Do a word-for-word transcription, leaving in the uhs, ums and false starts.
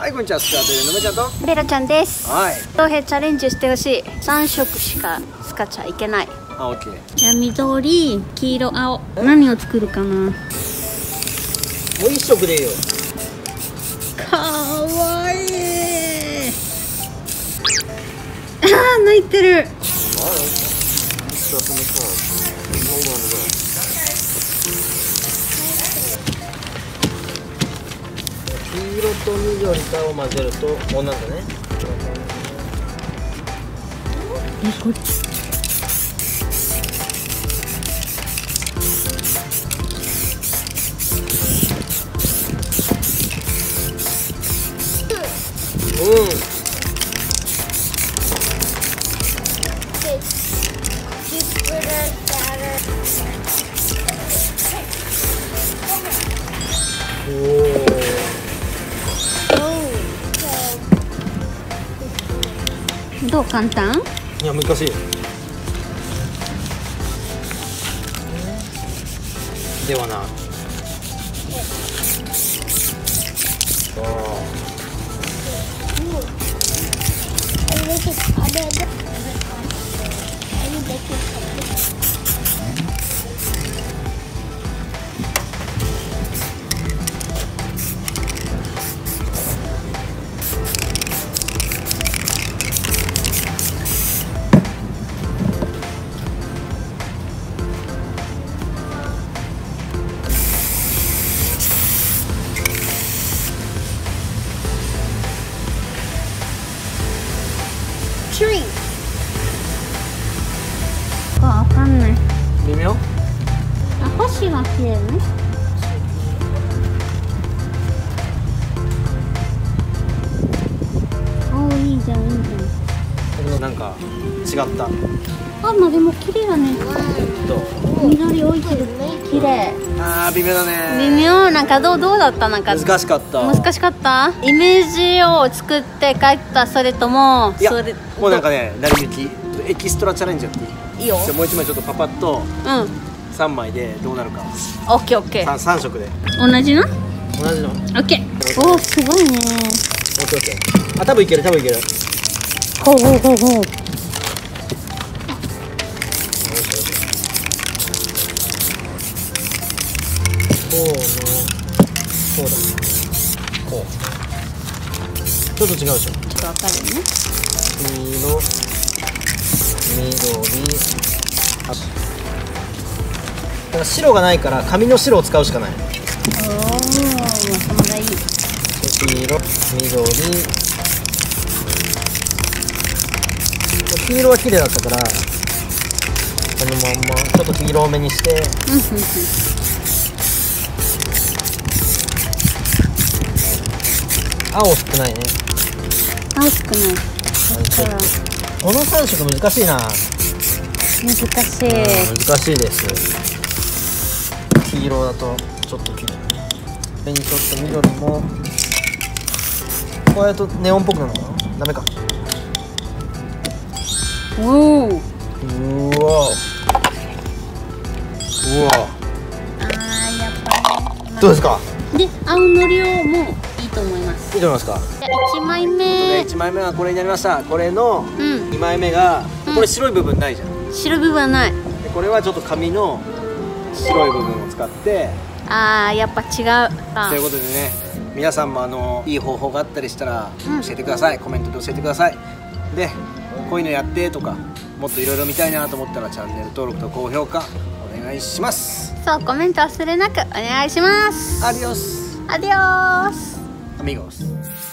はい、こんにちは。スカートのめちゃんとベロちゃんです。 はい。 東平チャレンジしてほしい。三色しか使っちゃいけない。 あ、オッケー。 じゃあ緑、黄色、青。何を作るかな。 もう一色でいいよ。 かわいい。あー、泣いてる。 黄色と緑かを混ぜるとこうなんだね。 え、これうん。 どう、簡単？ いや、難しいよ。ではな。ああ。 わかんない。 微妙？ あ、星が綺麗ね。お、いいじゃん、いいじゃん。 なんか違った。 あ、まあでも綺麗だね。 どう？ 緑置いてる。綺麗。 あー、微妙だね。 微妙。なんかどうどうだった？なんか難しかった。 難しかった。イメージを作って帰った。それともいや、 それもうなんかね、なるみきエキストラチャレンジやっていい？ いいよ。 じゃあもう一枚ちょっとパパッとうん。 三枚でどうなるか。 オッケーオッケー。 三三色で。 同じの？ 同じの。 オッケー。おお、すごいね。 オッケーオッケー。あ、多分いける、多分いける。 ほうほうほうほう。 こうの、こうだ。こう。ちょっと違うでしょ。 ちょっとわかるね。 黄色、緑、あ、だから白がないから紙の白を使うしかない。 おお、頭がいい。 黄色、緑。黄色は綺麗だったから、このまんまちょっと黄色多めにして。 うんうんうん。 青少ないね。 青少ない。 ちょっとこのさん色難しいな。 難しい。 難しいです。黄色だとちょっと綺麗。それにちょっと緑もこうやるとネオンっぽくなるのかな。ダメか。 おお。うわ。 うわ。 あー、やっぱり。 どうですか。 で、青の量もいいと思います。 いいと思いますか。 じゃあいちまいめ。 いちまいめはこれになりました。これのうんにまいめが、これ白い部分ないじゃん。 白部分はない。 でこれはちょっと紙の白い部分を使って。 あー、やっぱ違う。あということでね、皆さんもあのいい方法があったりしたらうん教えてください。コメントで教えてください。で、こういうのやってとか、もっといろいろ見たいなと思ったらチャンネル登録と高評価お願いします。 そう、コメント忘れなくお願いします。 アディオスアディオース。 アミゴス。